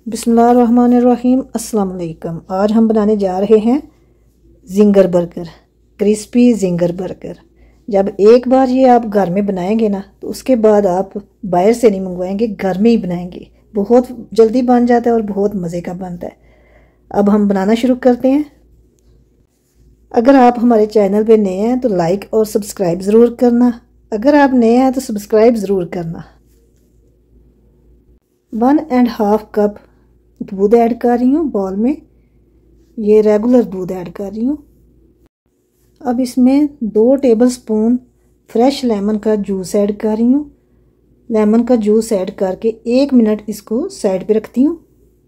बिस्मिल्लाहिर्रहमानिर्रहीम। अस्सलाम वालेकुम। आज हम बनाने जा रहे हैं zinger burger, crispy zinger burger. जब एक बार ये आप घर में बनाएंगे ना, तो उसके बाद आप बाहर से नहीं मंगवाएंगे, घर में ही बनाएंगे। बहुत जल्दी बन जाता है और बहुत मज़े का बनता है। अब हम बनाना शुरू करते हैं। अगर आप हमारे चैनल पे नए हैं तो लाइक और सब्सक्राइब ज़रूर करना। अगर आप नए हैं तो सब्सक्राइब ज़रूर करना। 1.5 कप दूध ऐड कर रही हूँ बॉल में। ये रेगुलर दूध ऐड कर रही हूँ। अब इसमें 2 टेबलस्पून फ्रेश लेमन का जूस ऐड कर रही हूँ। लेमन का जूस ऐड करके 1 मिनट इसको साइड पे रखती हूँ।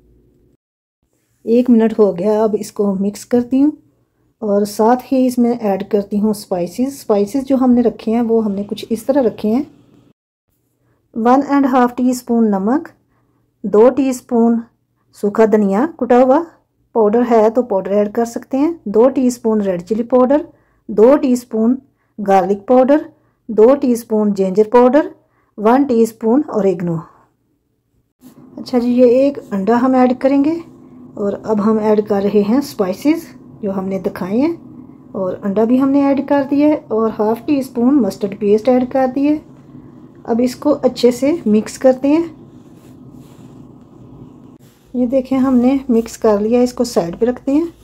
1 मिनट हो गया। अब इसको मिक्स करती हूँ और साथ ही इसमें ऐड करती हूँ स्पाइसेस जो हमने रखे हैं वो हमने कुछ इस तरह रखे हैं। 1.5 टीस्पून नमक, 2 टीस्पून सूखा धनिया कुटा हुआ, पाउडर है तो पाउडर ऐड कर सकते हैं, 2 teaspoon red chilli powder, 2 teaspoon garlic powder, 2 teaspoon ginger powder, 1 teaspoon oregano. अच्छा जी, ये एक अंडा हम ऐड करेंगे। और अब हम ऐड कर रहे हैं स्पाइसेस जो हमने दिखाए हैं, और अंडा भी हमने ऐड कर दिया है और 1/2 टीस्पून मस्टर्ड पेस्ट ऐड कर दिए। अब इसको अच्छे से मिक्स करते हैं। ये देखें, हमने मिक्स कर लिया। इसको साइड पे रखते हैं।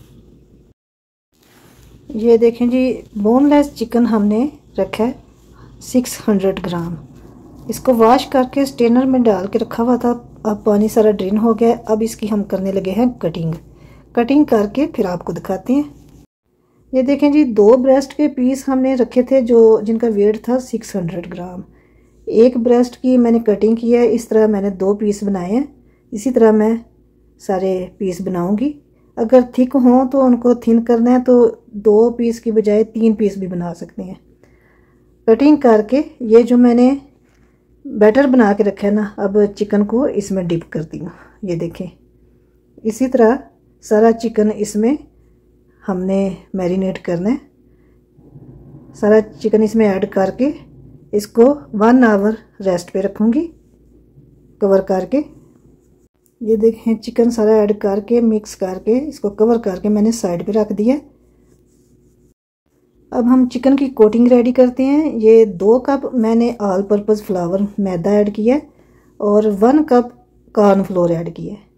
ये देखें जी, बोनलेस चिकन हमने रखा है 600 ग्राम। इसको वॉश करके स्ट्रेनर में डाल के रखा हुआ था। अब पानी सारा ड्रेन हो गया। अब इसकी हम करने लगे हैं कटिंग करके फिर आपको दिखाते हैं। ये देखें जी, 2 ब्रेस्ट के पीस हमने रखे थे जिनका वेट था 600 ग्राम। एक ब्रेस्ट की मैंने कटिंग की है। इस तरह मैंने 2 पीस बनाए हैं। इसी तरह मैं सारे पीस बनाऊंगी। अगर थिक हों तो उनको थिन करना है तो 2 पीस की बजाय 3 पीस भी बना सकते हैं। कटिंग करके ये जो मैंने बैटर बना के रखा है ना, अब चिकन को इसमें डिप करती हूँ। ये देखें, इसी तरह सारा चिकन इसमें हमने मैरिनेट करना है। सारा चिकन इसमें ऐड करके इसको 1 आवर रेस्ट पे रखूँगी कवर करके। ये देखें, चिकन सारा ऐड करके मिक्स करके इसको कवर करके मैंने साइड पे रख दिया। अब हम चिकन की कोटिंग रेडी करते हैं। ये 2 कप मैंने ऑल पर्पज़ फ्लावर मैदा ऐड किया है और 1 कप कॉर्न फ्लोर ऐड किया है।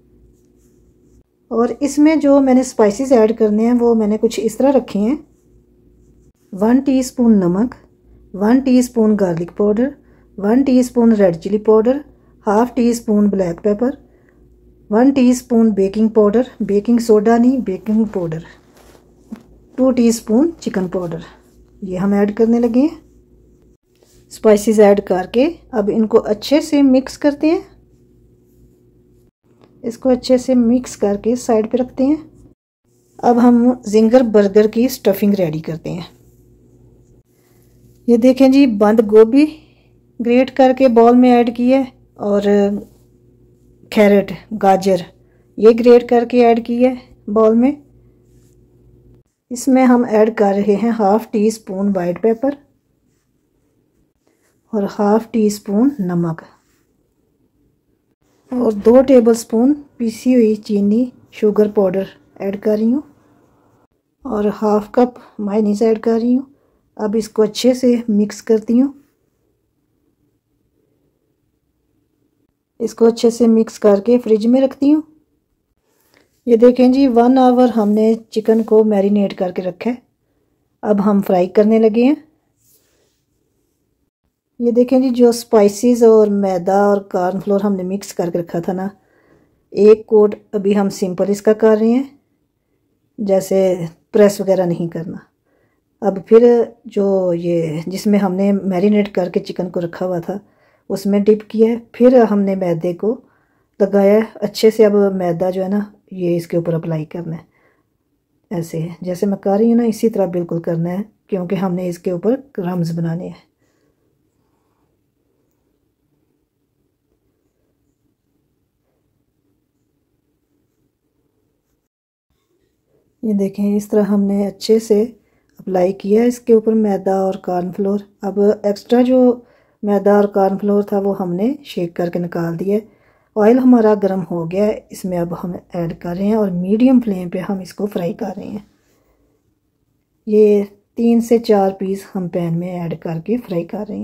और इसमें जो मैंने स्पाइसेस ऐड करने हैं वो मैंने कुछ इस तरह रखे हैं। 1 टीस्पून नमक, 1 teaspoon garlic powder, 1 teaspoon red chilli powder, 1/2 teaspoon black pepper, 1 teaspoon baking powder, baking soda नहीं baking powder, 2 teaspoon chicken powder. ये हम ऐड करने लगे हैं। स्पाइसेस ऐड करके अब इनको अच्छे से मिक्स करते हैं। इसको अच्छे से मिक्स करके साइड पे रखते हैं। अब हम जिंगर बर्गर की स्टफिंग रेडी करते हैं। ये देखें जी, बंद गोभी ग्रेट करके बॉल में ऐड की है और कैरेट गाजर ये ग्रेट करके ऐड की है बॉल में। इसमें हम ऐड कर रहे हैं 1/2 टीस्पून वाइट पेपर और 1/2 टीस्पून नमक और 2 टेबलस्पून पिसी हुई चीनी शुगर पाउडर ऐड कर रही हूँ और 1/2 कप मायोनीज ऐड कर रही हूँ। अब इसको अच्छे से मिक्स करती हूँ। इसको अच्छे से मिक्स करके फ्रिज में रखती हूँ। ये देखें जी, 1 आवर हमने चिकन को मैरिनेट करके रखा है। अब हम फ्राई करने लगे हैं। ये देखें जी, जो स्पाइसेस और मैदा और कॉर्न फ्लोर हमने मिक्स करके रखा था ना, एक कोट अभी हम सिंपल इसका कर रहे हैं, जैसे प्रेस वगैरह नहीं करना। अब फिर जो ये जिसमें हमने मैरिनेट करके चिकन को रखा हुआ था उसमें डिप किया है। फिर हमने मैदे को लगाया है अच्छे से। अब मैदा जो है ना, ये इसके ऊपर अप्लाई करना है। ऐसे जैसे मैं कर रही हूँ ना, इसी तरह बिल्कुल करना है, क्योंकि हमने इसके ऊपर क्रम्स बनाने हैं। ये देखें, इस तरह हमने अच्छे से अप्लाई किया इसके ऊपर मैदा और कॉर्नफ्लोर। अब एक्स्ट्रा जो मैदा और कॉर्नफ्लोर था वो हमने शेक करके निकाल दिया। ऑयल हमारा गर्म हो गया है, इसमें अब हम ऐड कर रहे हैं और मीडियम फ्लेम पे हम इसको फ्राई कर रहे हैं। ये 3 से 4 पीस हम पैन में ऐड करके फ्राई कर रहे हैं।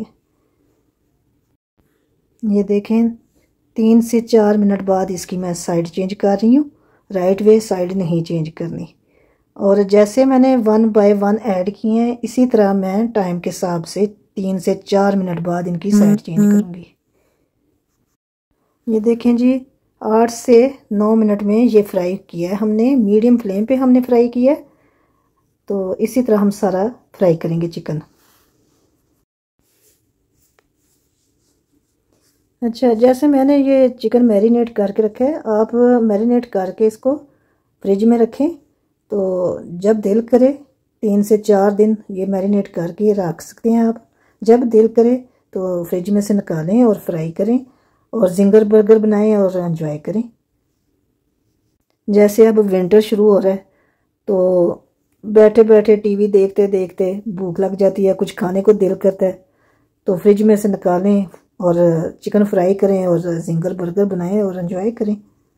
ये देखें 3 से 4 मिनट बाद इसकी मैं साइड चेंज कर रही हूँ, राइट वे साइड नहीं चेंज करनी। और जैसे मैंने 1 बाय 1 ऐड किए हैं, इसी तरह मैं टाइम के हिसाब से 3 से 4 मिनट बाद इनकी साइड चेंज करूँगी। ये देखें जी 8 से 9 मिनट में ये फ्राई किया है हमने, मीडियम फ्लेम पे हमने फ्राई किया है। तो इसी तरह हम सारा फ्राई करेंगे चिकन। अच्छा, जैसे मैंने ये चिकन मैरिनेट करके रखा है, आप मैरिनेट करके इसको फ्रिज में रखें। तो जब दिल करे 3 से 4 दिन ये मैरिनेट करके रख सकते हैं आप। जब दिल करे तो फ्रिज में से निकालें और फ्राई करें और जिंगर बर्गर बनाएं और एंजॉय करें। जैसे अब विंटर शुरू हो रहा है तो बैठे बैठे टीवी देखते देखते भूख लग जाती है, कुछ खाने को दिल करता है, तो फ्रिज में से निकालें और चिकन फ्राई करें और जिंगर बर्गर बनाएं और एंजॉय करें।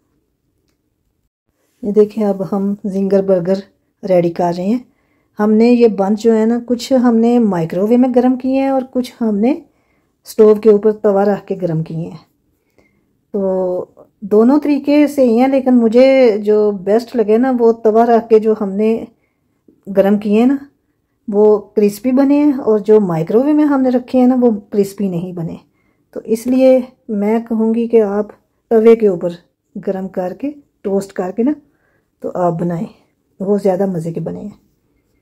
ये देखिए अब हम जिंगर बर्गर रेडी कर रहे हैं। हमने ये बंच जो है ना, कुछ हमने माइक्रोवेव में गर्म किए हैं और कुछ हमने स्टोव के ऊपर तवा रख के गर्म किए हैं। तो दोनों तरीके से ही हैं, लेकिन मुझे जो बेस्ट लगे ना वो तवा रख के जो हमने गर्म किए हैं ना वो क्रिस्पी बने हैं, और जो माइक्रोवेव में हमने रखे हैं ना वो क्रिस्पी नहीं बने। तो इसलिए मैं कहूँगी कि आप तवे के ऊपर गर्म करके टोस्ट करके ना तो आप बनाएं, वो ज़्यादा मज़े के बने हैं।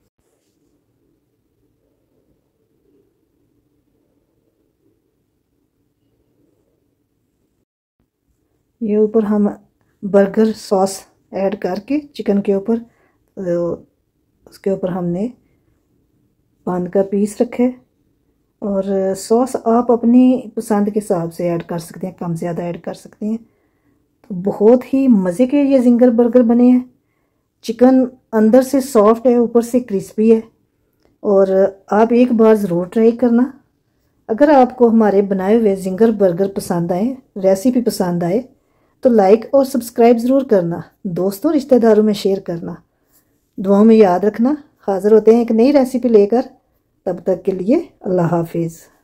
ये ऊपर हम बर्गर सॉस ऐड करके चिकन के ऊपर, उसके ऊपर हमने पान का पीस रखा है। और सॉस आप अपनी पसंद के हिसाब से ऐड कर सकते हैं, कम ज़्यादा ऐड कर सकते हैं। तो बहुत ही मज़े के ये जिंगर बर्गर बने हैं। चिकन अंदर से सॉफ्ट है, ऊपर से क्रिस्पी है, और आप एक बार ज़रूर ट्राई करना। अगर आपको हमारे बनाए हुए जिंगर बर्गर पसंद आए, रेसिपी पसंद आए, तो लाइक और सब्सक्राइब ज़रूर करना, दोस्तों रिश्तेदारों में शेयर करना। दुआओं में याद रखना। हाज़िर होते हैं एक नई रेसिपी लेकर, तब तक के लिए अल्लाह हाफिज़।